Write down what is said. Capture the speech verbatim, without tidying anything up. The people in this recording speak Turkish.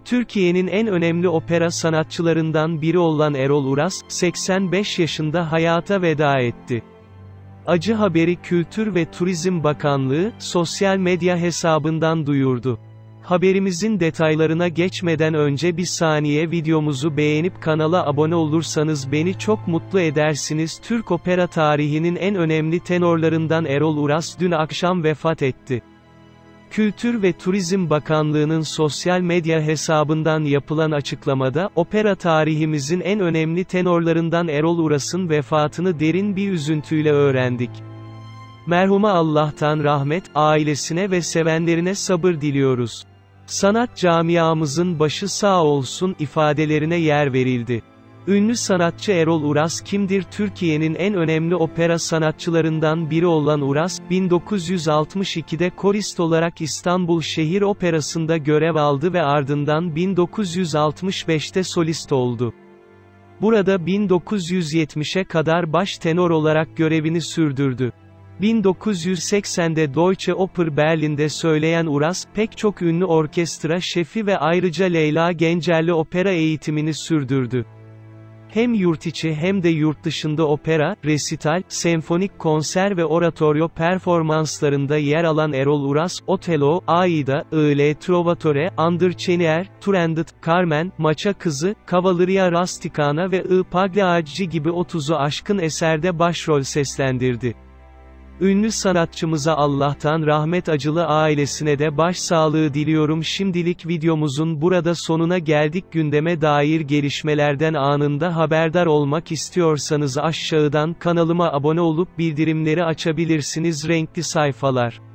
Türkiye'nin en önemli opera sanatçılarından biri olan Erol Uras, seksen beş yaşında hayata veda etti. Acı haberi Kültür ve Turizm Bakanlığı, sosyal medya hesabından duyurdu. Haberimizin detaylarına geçmeden önce bir saniye videomuzu beğenip kanala abone olursanız beni çok mutlu edersiniz. Türk opera tarihinin en önemli tenorlarından Erol Uras dün akşam vefat etti. Kültür ve Turizm Bakanlığı'nın sosyal medya hesabından yapılan açıklamada, opera tarihimizin en önemli tenorlarından Erol Uras'ın vefatını derin bir üzüntüyle öğrendik. Merhuma Allah'tan rahmet, ailesine ve sevenlerine sabır diliyoruz. Sanat camiamızın başı sağ olsun ifadelerine yer verildi. Ünlü sanatçı Erol Uras kimdir? Türkiye'nin en önemli opera sanatçılarından biri olan Uras, bin dokuz yüz altmış ikide korist olarak İstanbul Şehir Operası'nda görev aldı ve ardından bin dokuz yüz altmış beşte solist oldu. Burada bin dokuz yüz yetmişe kadar baş tenor olarak görevini sürdürdü. bin dokuz yüz seksende Deutsche Oper Berlin'de söyleyen Uras, pek çok ünlü orkestra şefi ve ayrıca Leyla Gencer'le opera eğitimini sürdürdü. Hem yurtiçi hem de yurt dışında opera, resital, senfonik konser ve oratoryo performanslarında yer alan Erol Uras, Otello, Aida, Il Trovatore, Andrcenier, Turandot, Carmen, Maça Kızı, Cavalleria Rusticana ve I Pagliacci gibi otuzu aşkın eserde başrol seslendirdi. Ünlü sanatçımıza Allah'tan rahmet, acılı ailesine de başsağlığı diliyorum. Şimdilik videomuzun burada sonuna geldik. Gündeme dair gelişmelerden anında haberdar olmak istiyorsanız aşağıdan kanalıma abone olup bildirimleri açabilirsiniz. Renkli sayfalar.